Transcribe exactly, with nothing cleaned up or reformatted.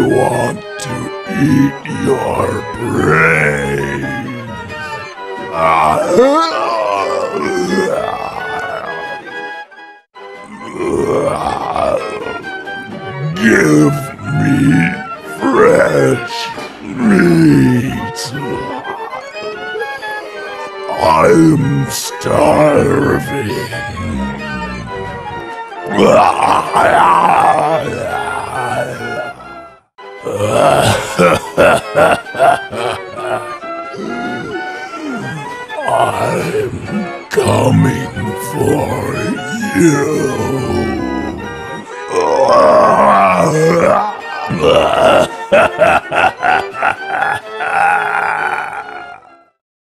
want to eat your brains. Give me fresh meat. I'm starving. I'm coming for you.